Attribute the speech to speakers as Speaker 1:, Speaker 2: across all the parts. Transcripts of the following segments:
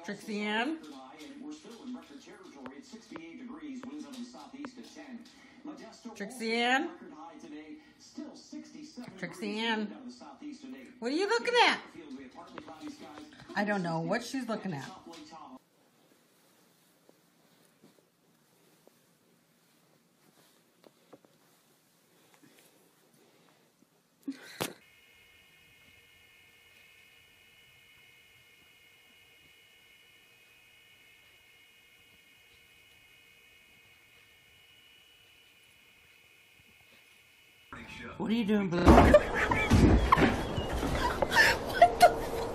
Speaker 1: Trixie Ann. Trixie Ann. Trixie Ann. What are you looking at? I don't know what she's looking at. What are you doing, Blue? What the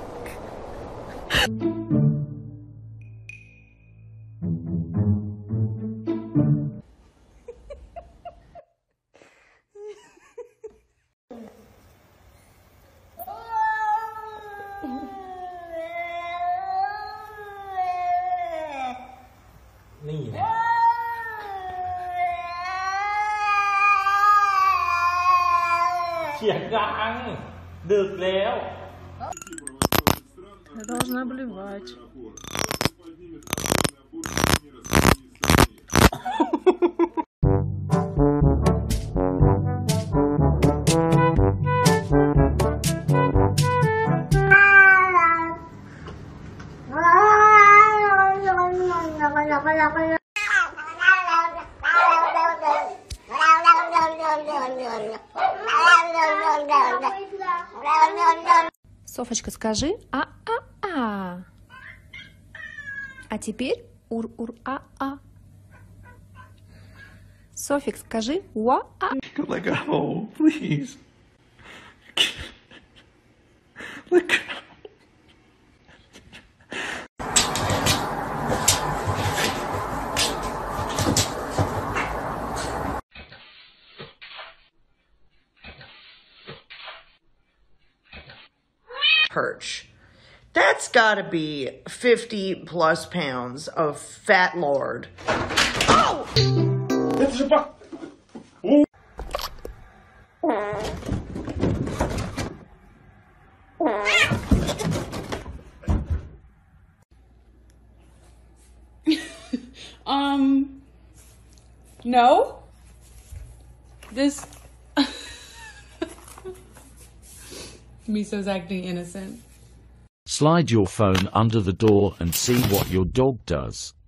Speaker 2: นี่แหละเสียงดังดึกแล้ว
Speaker 3: Я должна блевать.
Speaker 4: Софочка, скажи а-а-а. А теперь ур-ур-а-а. Софик, скажи уа-а.
Speaker 5: Let go, please. Let go.
Speaker 1: Perch. That's gotta be 50 plus pounds of fat lard. Oh!
Speaker 3: No? This... Miso's acting innocent.
Speaker 6: Slide your phone under the door and see what your dog does.